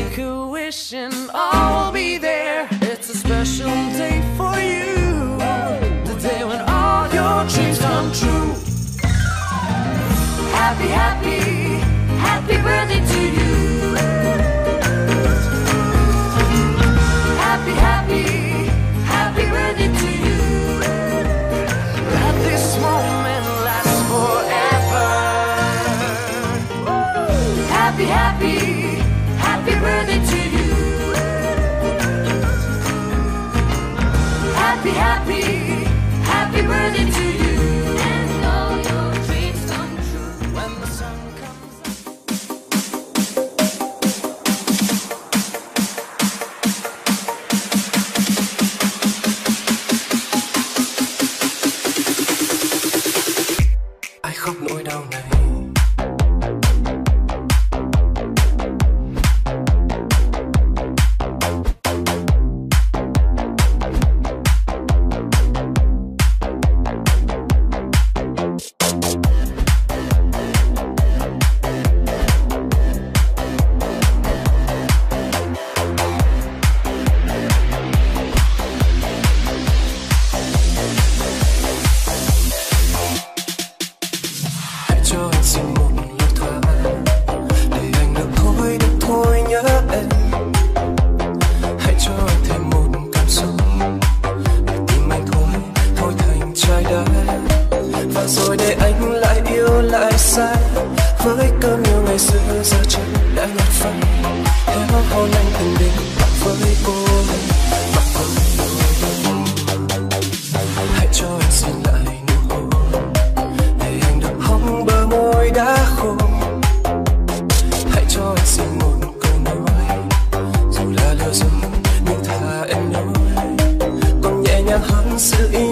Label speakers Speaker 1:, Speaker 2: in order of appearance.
Speaker 1: make a wish and I'll be there. It's a special day for you, the day when all your dreams come true. Happy, happy, happy birthday to you. Happy, happy, happy birthday to you. Let this moment last forever. Happy, happy, happy birthday to you. Happy, happy, happy birthday to you. And all your dreams come true when the sun comes up. Ai khóc nỗi đau này? sự